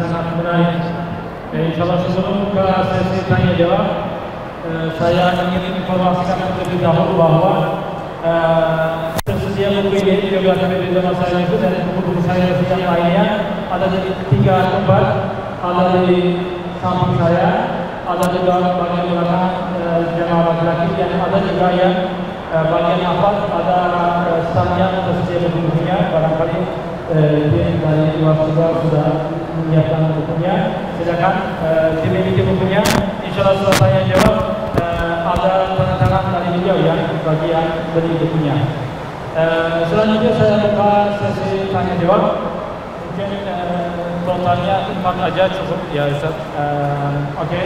sangat menarik. Insya Allah sebelum ke sesi tanya jawab, saya ingin informasikan terlebih dahulu bahwa tersedia buku ini juga berasal dari zaman saya itu dan buku-buku saya yang lainnya ada di 3 tempat, ada di samping saya, ada juga bagian belakang jemaah laki-laki, dan ada juga yang bagian atas ada stand yang tersedia buku-bukunya. Barangkali dia dari luar sudah menyiapkan bukunya. Silakan dimiliki bukunya. Insya Allah setelah tanya jawab ada tanda tangan dari beliau yang bagian beli bukunya. Selanjutnya saya buka sesi tanya jawab. Mungkin totalnya 4 aja cukup ya Ustaz. Oke.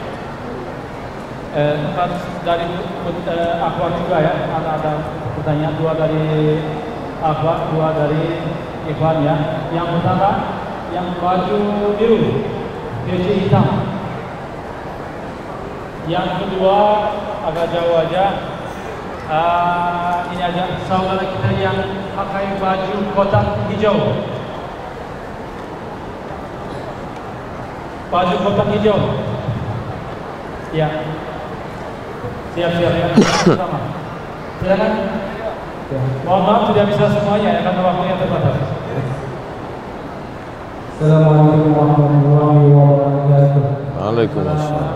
4 dari Akhwat juga ya. Ada pertanyaan, 2 dari Akhwat, 2 dari Ikhwan ya. Yang pertama, yang baju biru, peci hitam. Yang kedua agak jauh aja. Ini aja saudara kita yang pakai baju kotak hijau. Baju kotak hijau. Ya. Siap-siap ya. Sama. Silakan. Mohon maaf tidak bisa semuanya ya karena waktunya terbatas. Assalamualaikum warahmatullahi wabarakatuh. Waalaikumsalam.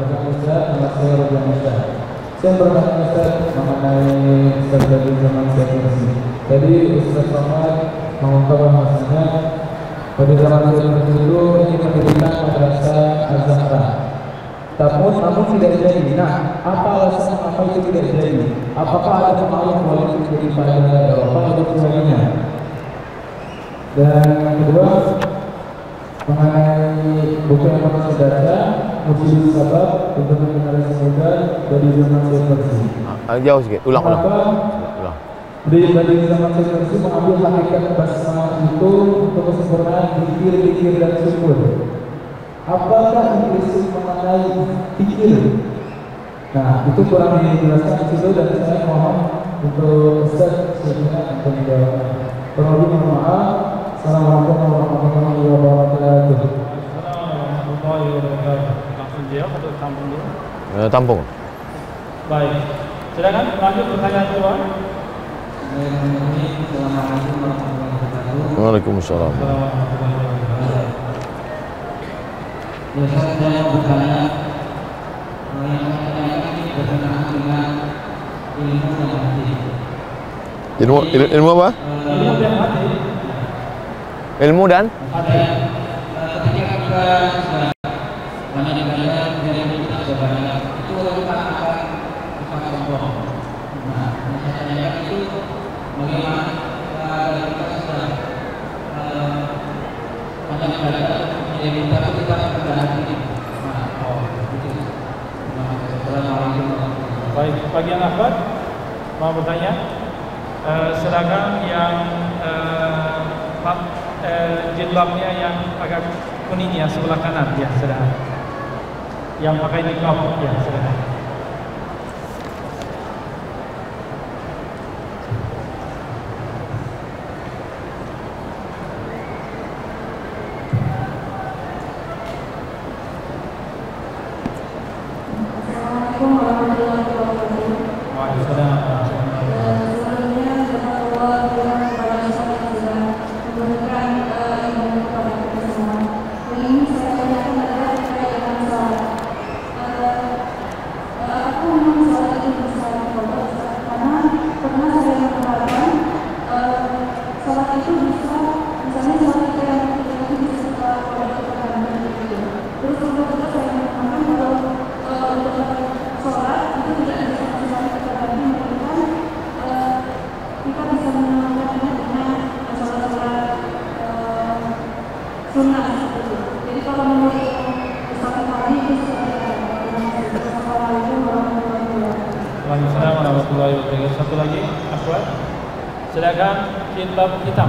Saya bertanya Ustaz mengenai Ustaz dari zaman Syekh. Tadi Ustaz Somad mengungkapkan bahasanya pada zaman Syekh itu ingin mendirikan madrasah Al-Zahra. Namun tidak jadi. Nah, apa alasan apa itu tidak jadi? Apakah ada hal yang boleh terjadi pada jawaban atau keduanya? Dan kedua, mengenai buku yang pernah saya baca, Mujizat Sabab untuk generasi muda dari zaman Syekh. Jauh sikit, ulang. Dari zaman Syekh mengambil hakikat basmalah itu untuk kesempurnaan pikir dan syukur. Apakah implisit mengenai pikir? Nah, itu kurang dijelaskan di situ dan saya mohon untuk Ustaz untuk menjawab. Terlebih mohon maaf. Assalamualaikum warahmatullahi wabarakatuh. Assalamualaikum warahmatullahi wabarakatuh. Langsung jawab atau tampung dulu? Tampung. Baik. Silakan lanjut pertanyaan kedua. Assalamualaikum warahmatullahi wabarakatuh. Waalaikumsalam. Ya, saya bertanya yang berkenaan dengan ilmu yang hati. Ilmu apa? Ilmu yang hati. Ilmu dan? Hati. Ketika kita banyak-banyak dari kita sebanyak itu kita akan sombong. Nah, saya tanyakan itu bagaimana kita sudah banyak belajar menjadi kita hati. Baik, bagian Akhwat mau bertanya. Silakan yang jilbabnya yang agak kuning ya sebelah kanan ya, silakan. Yang pakai niqab ya, silakan. Waalaikumsalam warahmatullahi wabarakatuh. Satu lagi, Akhwat. Silakan jilbab hitam.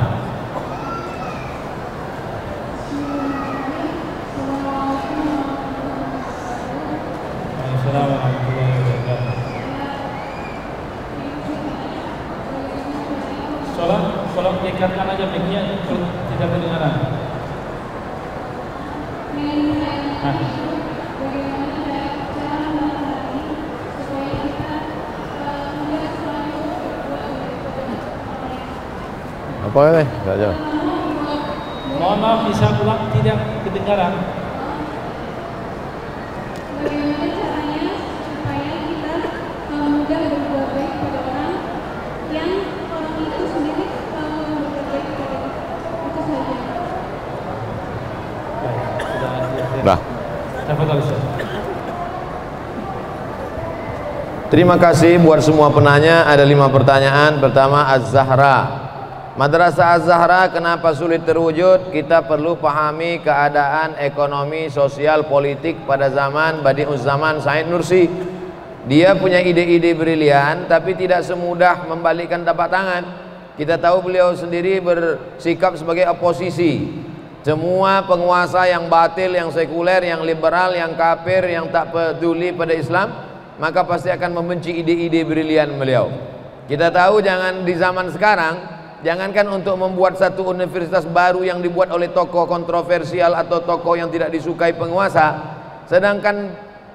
Waalaikumsalam warahmatullahi wabarakatuh. Sholat dekatkan aja mic-nya, tidak kedengaran. Apa ini? Enggak jauh. Mohon maaf, bisa ulang, tidak kedengaran. Bagaimana caranya supaya kita mudah berbuat baik pada orang yang orang itu sendiri berbuat baik kepada kita. Itu saja. Dah. Tafadhal Ustaz. Terima kasih buat semua penanya. Ada 5 pertanyaan. Pertama, Az-Zahra. Madrasah Az-Zahra kenapa sulit terwujud? Kita perlu pahami keadaan ekonomi, sosial, politik pada zaman Badi'uz Zaman Said Nursi. Dia punya ide-ide brilian, tapi tidak semudah membalikkan telapak tangan. Kita tahu beliau sendiri bersikap sebagai oposisi. Semua penguasa yang batil, yang sekuler, yang liberal, yang kafir, yang tak peduli pada Islam, maka pasti akan membenci ide-ide brilian beliau. Kita tahu jangan di zaman sekarang, jangankan untuk membuat satu universitas baru yang dibuat oleh tokoh kontroversial atau tokoh yang tidak disukai penguasa, sedangkan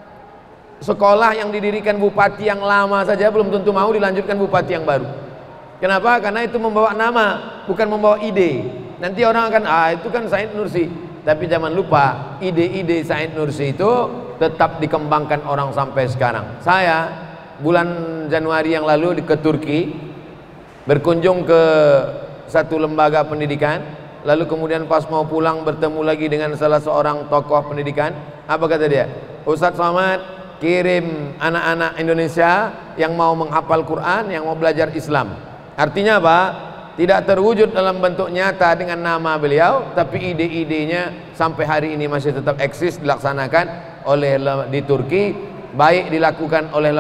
sekolah yang didirikan bupati yang lama saja belum tentu mau dilanjutkan bupati yang baru. Kenapa? Karena itu membawa nama, bukan membawa ide. Nanti orang akan, itu kan Said Nursi. Tapi jangan lupa, ide-ide Said Nursi itu tetap dikembangkan orang sampai sekarang. Saya bulan Januari yang lalu ke Turki, berkunjung ke satu lembaga pendidikan, lalu kemudian pas mau pulang bertemu lagi dengan salah seorang tokoh pendidikan. Apa kata dia? Ustadz Somad kirim anak-anak Indonesia yang mau menghafal Quran, yang mau belajar Islam. Artinya apa? Tidak terwujud dalam bentuk nyata dengan nama beliau, tapi ide-idenya sampai hari ini masih tetap eksis, dilaksanakan oleh di Turki, baik dilakukan oleh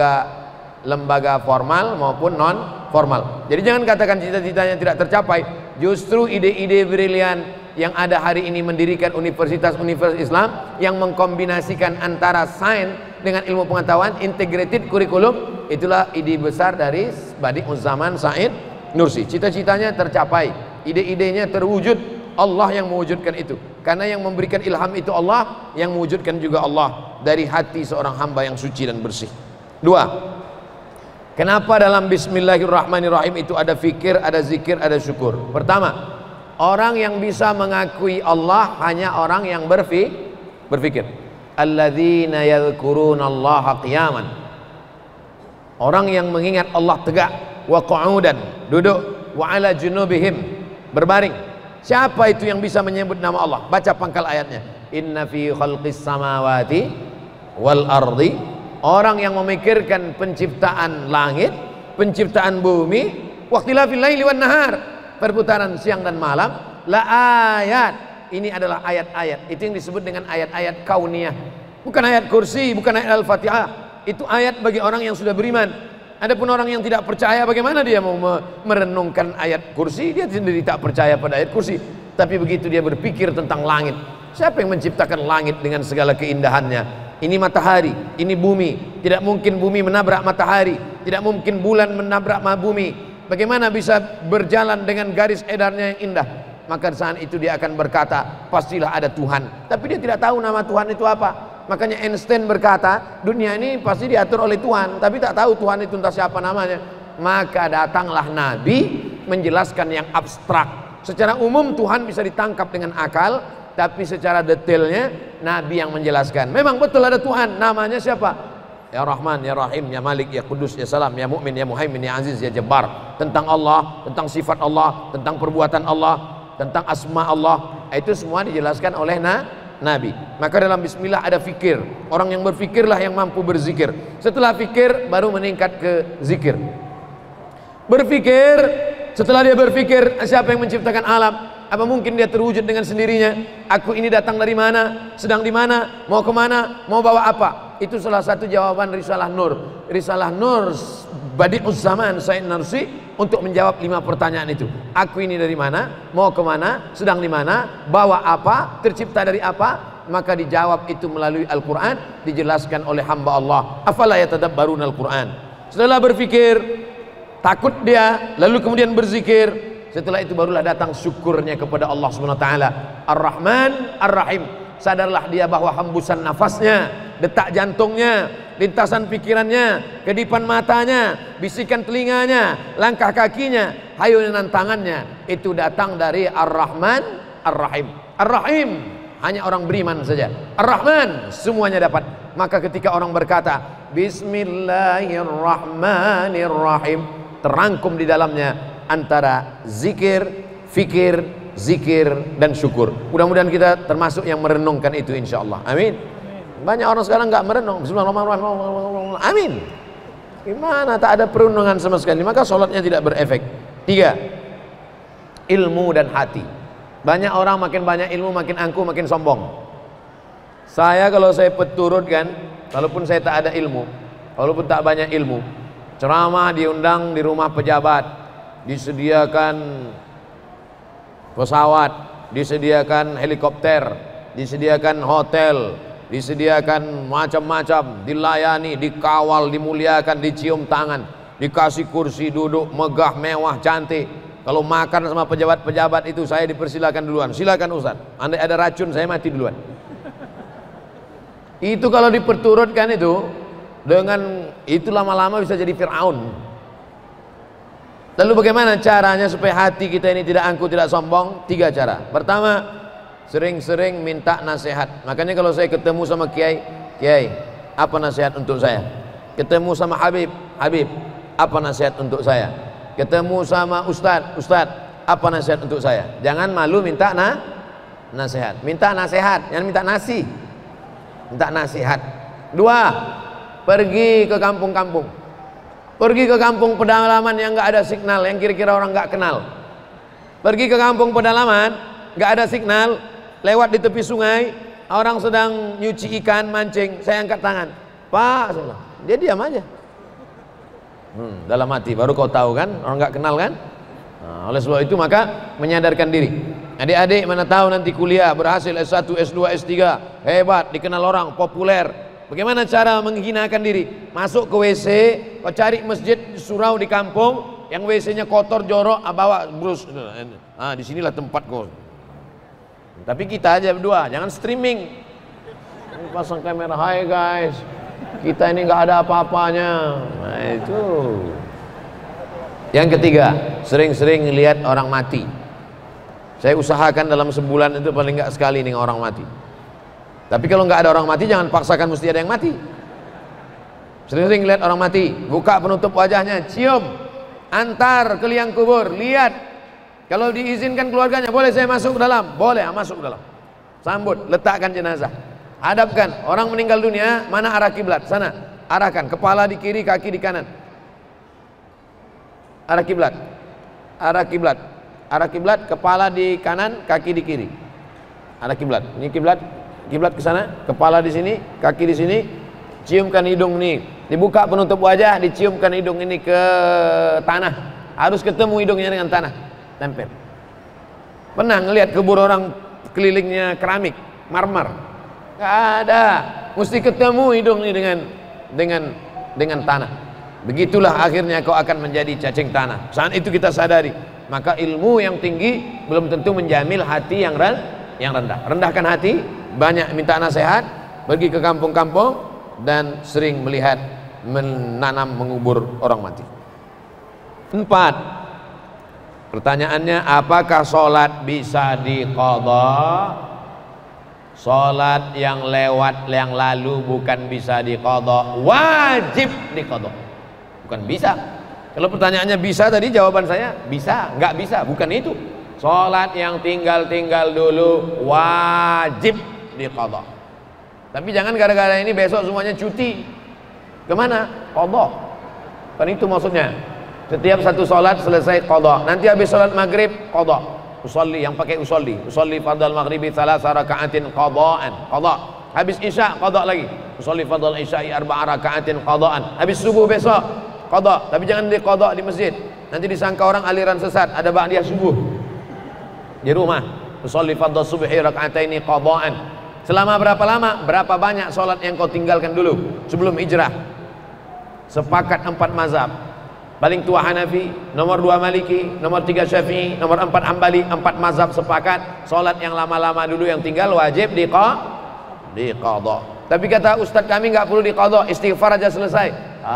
lembaga formal maupun non formal. Jadi jangan katakan cita-citanya tidak tercapai. Justru ide-ide brilian yang ada hari ini mendirikan universitas-universitas Islam yang mengkombinasikan antara sains dengan ilmu pengetahuan, integrated kurikulum, itulah ide besar dari Badi'uz Zaman Said Nursi. Cita-citanya tercapai, ide-idenya terwujud, Allah yang mewujudkan itu. Karena yang memberikan ilham itu Allah, yang mewujudkan juga Allah dari hati seorang hamba yang suci dan bersih. 2. Kenapa dalam Bismillahirrahmanirrahim itu ada fikir, ada zikir, ada syukur? Pertama, orang yang bisa mengakui Allah hanya orang yang berfikir. Alladzina yadhkurunallaha qiyaman. Orang yang mengingat Allah tegak, wa qu'udan, duduk, wa ala junubihim, berbaring. Siapa itu yang bisa menyebut nama Allah? Baca pangkal ayatnya. Inna fi khalqis samawati wal ardi. Orang yang memikirkan penciptaan langit, penciptaan bumi, waqtilafil laili wan nahar, perputaran siang dan malam, la ayat. Ini adalah ayat-ayat. Itu yang disebut dengan ayat-ayat kauniyah. Bukan ayat kursi, bukan ayat Al-Fatihah. Itu ayat bagi orang yang sudah beriman. Adapun orang yang tidak percaya, bagaimana dia mau merenungkan ayat kursi? Dia sendiri tak percaya pada ayat kursi. Tapi begitu dia berpikir tentang langit, siapa yang menciptakan langit dengan segala keindahannya? Ini matahari, ini bumi. Tidak mungkin bumi menabrak matahari, tidak mungkin bulan menabrak bumi. Bagaimana bisa berjalan dengan garis edarnya yang indah? Maka saat itu dia akan berkata, pastilah ada Tuhan. Tapi dia tidak tahu nama Tuhan itu apa. Makanya Einstein berkata, dunia ini pasti diatur oleh Tuhan, tapi tak tahu Tuhan itu entah siapa namanya. Maka datanglah Nabi menjelaskan yang abstrak. Secara umum Tuhan bisa ditangkap dengan akal, tapi secara detailnya Nabi yang menjelaskan. Memang betul ada Tuhan, namanya siapa? Ya Rahman, Ya Rahim, Ya Malik, Ya Kudus, Ya Salam, Ya Mu'min, Ya Muhaimin, Ya Aziz, Ya Jabbar. Tentang Allah, tentang sifat Allah, tentang perbuatan Allah, tentang asma Allah, itu semua dijelaskan oleh Nabi. Maka dalam bismillah ada fikir. Orang yang berfikirlah yang mampu berzikir. Setelah fikir baru meningkat ke zikir. Berfikir, setelah dia berfikir, siapa yang menciptakan alam? Apa mungkin dia terwujud dengan sendirinya? Aku ini datang dari mana? Sedang di mana? Mau kemana? Mau bawa apa? Itu salah satu jawaban Risalah Nur. Risalah Nur Badi'uz Zaman Said Nursi untuk menjawab 5 pertanyaan itu. Aku ini dari mana? Mau kemana? Sedang di mana? Bawa apa? Tercipta dari apa? Maka dijawab itu melalui Al-Quran, dijelaskan oleh hamba Allah. Afala yatadabbarun Al-Quran. Setelah berfikir, takut dia, lalu kemudian berzikir. Setelah itu barulah datang syukurnya kepada Allah Subhanahu wa taala. Ar-Rahman, Ar-Rahim. sadarlah dia bahwa hembusan nafasnya, detak jantungnya, lintasan pikirannya, kedipan matanya, bisikan telinganya, langkah kakinya, hayunan tangannya, itu datang dari Ar-Rahman Ar-Rahim. Ar-Rahim hanya orang beriman saja, Ar-Rahman semuanya dapat. Maka ketika orang berkata Bismillahirrahmanirrahim, terangkum di dalamnya antara zikir, fikir, zikir dan syukur. Mudah-mudahan kita termasuk yang merenungkan itu insyaallah. Amin. Banyak orang sekarang nggak merenung. Bismillahirrahmanirrahim. Amin. Gimana tak ada perenungan sama sekali, maka sholatnya tidak berefek. 3. Ilmu dan hati. Banyak orang makin banyak ilmu makin angkuh, makin sombong. Saya kalau saya peturut kan, walaupun saya tak ada ilmu, walaupun tak banyak ilmu, ceramah diundang di rumah pejabat, disediakan pesawat, disediakan helikopter, disediakan hotel, disediakan macam-macam, dilayani, dikawal, dimuliakan, dicium tangan, dikasih kursi duduk megah, mewah, cantik. Kalau makan sama pejabat-pejabat itu saya dipersilakan duluan. Silakan Ustaz, andai ada racun saya mati duluan. Itu kalau diperturutkan itu, dengan itu lama-lama bisa jadi Fir'aun. Lalu bagaimana caranya supaya hati kita ini tidak angkuh, tidak sombong? 3 cara. Pertama, sering-sering minta nasihat. Makanya kalau saya ketemu sama Kiai, Kiai, apa nasihat untuk saya? Ketemu sama Habib, Habib, apa nasihat untuk saya? Ketemu sama Ustadz, Ustadz, apa nasihat untuk saya? Jangan malu minta nasihat. Minta nasihat, jangan minta nasi. Minta nasihat. 2, pergi ke kampung-kampung. Pergi ke kampung pedalaman yang nggak ada signal, yang kira-kira orang nggak kenal. Pergi ke kampung pedalaman, nggak ada signal, lewat di tepi sungai, orang sedang nyuci ikan, mancing, saya angkat tangan, Pak, dia diam aja. Dalam hati, baru kau tahu kan, orang nggak kenal kan. Nah, oleh sebab itu maka menyadarkan diri. Adik-adik mana tahu nanti kuliah berhasil S1, S2, S3, hebat, dikenal orang, populer. Bagaimana cara menghinakan diri? Masuk ke WC, kau cari masjid surau di kampung yang WC-nya kotor, jorok, bawa brus. Disinilah tempat kau. Tapi kita aja berdua, jangan streaming. Pasang kamera, hai guys, kita ini nggak ada apa-apanya. Nah itu. Yang ketiga, sering-sering lihat orang mati. Saya usahakan dalam sebulan itu paling nggak sekali nih orang mati. Tapi kalau nggak ada orang mati, jangan paksakan mesti ada yang mati. Sering-sering lihat orang mati, buka penutup wajahnya, cium, antar ke liang kubur, lihat. Kalau diizinkan keluarganya, boleh saya masuk ke dalam? Boleh, masuk ke dalam. Sambut, letakkan jenazah. Hadapkan, orang meninggal dunia, mana arah kiblat? Sana, arahkan, kepala di kiri, kaki di kanan. Arah kiblat, arah kiblat, arah kiblat, kepala di kanan, kaki di kiri. Arah kiblat, ini kiblat. Kiblat ke sana, kepala di sini, kaki di sini, ciumkan hidung nih, dibuka penutup wajah, diciumkan hidung ini ke tanah, harus ketemu hidungnya dengan tanah, tempel. Pernah ngelihat kubur orang kelilingnya keramik, marmer? Gak ada, mesti ketemu hidung ini dengan tanah. Begitulah akhirnya kau akan menjadi cacing tanah. Saat itu kita sadari, maka ilmu yang tinggi belum tentu menjamil hati yang rendah. Rendahkan hati, banyak minta nasihat, pergi ke kampung-kampung, dan sering melihat, menanam, mengubur orang mati. 4. Pertanyaannya, apakah sholat bisa diqadha? Sholat yang lewat, yang lalu bukan bisa diqadha, wajib diqadha. Bukan bisa. Kalau pertanyaannya bisa tadi, jawaban saya bisa, nggak bisa, bukan itu. Sholat yang tinggal-tinggal dulu wajib diqadha. Tapi jangan gara-gara ini besok semuanya cuti. Kemana? Qadha. Kan itu maksudnya. Setiap satu sholat selesai qadha. Nanti habis sholat maghrib qadha. Usolli, yang pakai usolli. Usolli fardal maghribi 3 raka'atin qadha'an. Qadha. Habis isya qadha lagi. Usolli fardal isya'i 4 raka'atin qadha'an. Habis subuh besok qadha. Tapi jangan diqadha di masjid. Nanti disangka orang aliran sesat, ada ba'diyah subuh. Di rumah, usolli fardal subhi raka'ataini qadha'an. Selama berapa lama? Berapa banyak sholat yang kau tinggalkan dulu sebelum hijrah? Sepakat 4 mazhab. Paling tua Hanafi, nomor 2 Maliki, nomor 3 Syafi'i, nomor 4 Hambali. 4 mazhab sepakat salat yang lama-lama dulu yang tinggal wajib diqadha. Tapi kata ustadz kami nggak perlu diqadha, istighfar aja selesai.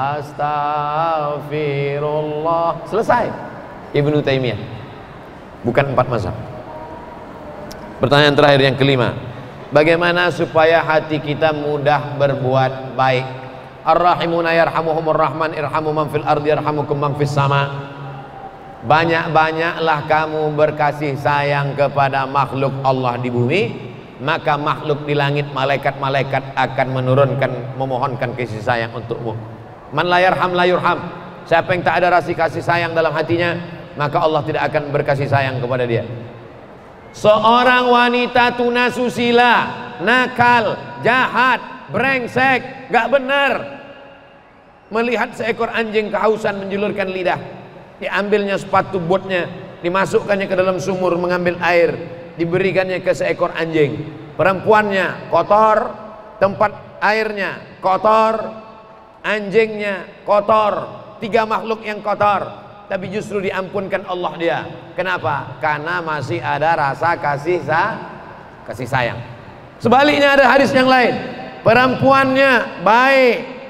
Astagfirullah, selesai. Ibnu Taimiyah. Bukan 4 mazhab. Pertanyaan terakhir yang kelima, bagaimana supaya hati kita mudah berbuat baik? Ar-rahimuna yarhamuhumur rahman irhamu man fil ardi yarhamukum man fis sama. Banyak-banyaklah kamu berkasih sayang kepada makhluk Allah di bumi, maka makhluk di langit, malaikat-malaikat akan menurunkan, memohonkan kasih sayang untukmu. Man la yarham la yurham. Siapa yang tak ada rasa kasih sayang dalam hatinya, maka Allah tidak akan berkasih sayang kepada dia. Seorang wanita tunasusila, nakal, jahat, brengsek, gak benar, melihat seekor anjing kehausan menjulurkan lidah, diambilnya sepatu botnya, dimasukkannya ke dalam sumur mengambil air, diberikannya ke seekor anjing. Perempuannya kotor, tempat airnya kotor, anjingnya kotor, 3 makhluk yang kotor, tapi justru diampunkan Allah dia. Kenapa? Karena masih ada rasa kasih sayang. Sebaliknya ada hadis yang lain, perempuannya baik,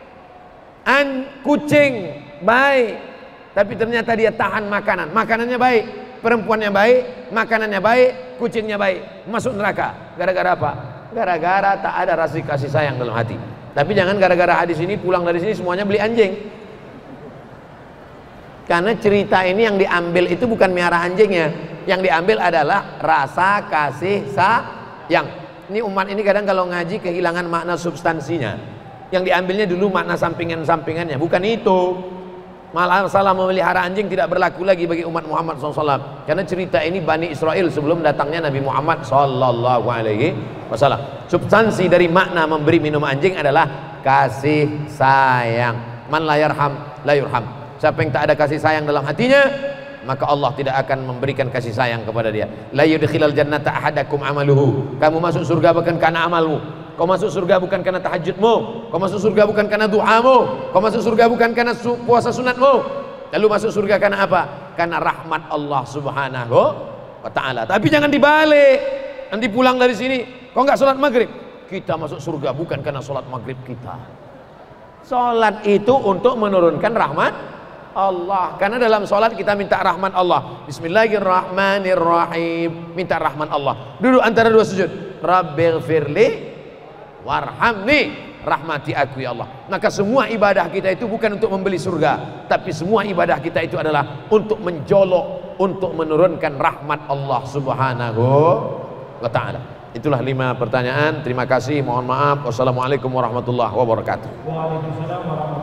kucing baik, tapi ternyata dia tahan makanan, makanannya baik, perempuannya baik, makanannya baik, kucingnya baik, masuk neraka. Gara-gara apa? Gara-gara tak ada rasa kasih sayang dalam hati. Tapi jangan gara-gara hadis ini pulang dari sini semuanya beli anjing. Karena cerita ini yang diambil itu bukan miara anjingnya, yang diambil adalah rasa kasih sayang. Ini umat ini kadang kalau ngaji kehilangan makna substansinya. Yang diambilnya dulu makna sampingan-sampingannya, bukan itu. Malah salah memelihara anjing tidak berlaku lagi bagi umat Muhammad SAW. Karena cerita ini Bani Israel sebelum datangnya Nabi Muhammad SAW. Substansi dari makna memberi minum anjing adalah kasih sayang. Man la yarham la yurham. Siapa yang tak ada kasih sayang dalam hatinya, maka Allah tidak akan memberikan kasih sayang kepada dia. La yudkhilal jannata ahadakum amaluhu. Kamu masuk surga bukan karena amalmu. Kau masuk surga bukan karena tahajudmu, kau masuk surga bukan karena duamu, kau masuk surga bukan karena puasa sunatmu. Lalu masuk surga karena apa? Karena rahmat Allah Subhanahu wa ta'ala. Tapi jangan dibalik. Nanti pulang dari sini, kau nggak sholat maghrib, kita masuk surga bukan karena sholat maghrib kita. Sholat itu untuk menurunkan rahmat Allah. Karena dalam sholat kita minta rahmat Allah. Bismillahirrahmanirrahim, minta rahmat Allah. Duduk antara 2 sujud, Rabbighfirli warhamni, rahmati aku ya Allah. Maka semua ibadah kita itu bukan untuk membeli surga, tapi semua ibadah kita itu adalah untuk menjolok, untuk menurunkan rahmat Allah Subhanahu wa ta'ala. Itulah 5 pertanyaan. Terima kasih, mohon maaf. Wassalamualaikum warahmatullahi wabarakatuh. Waalaikumsalam warahmatullahi wabarakatuh.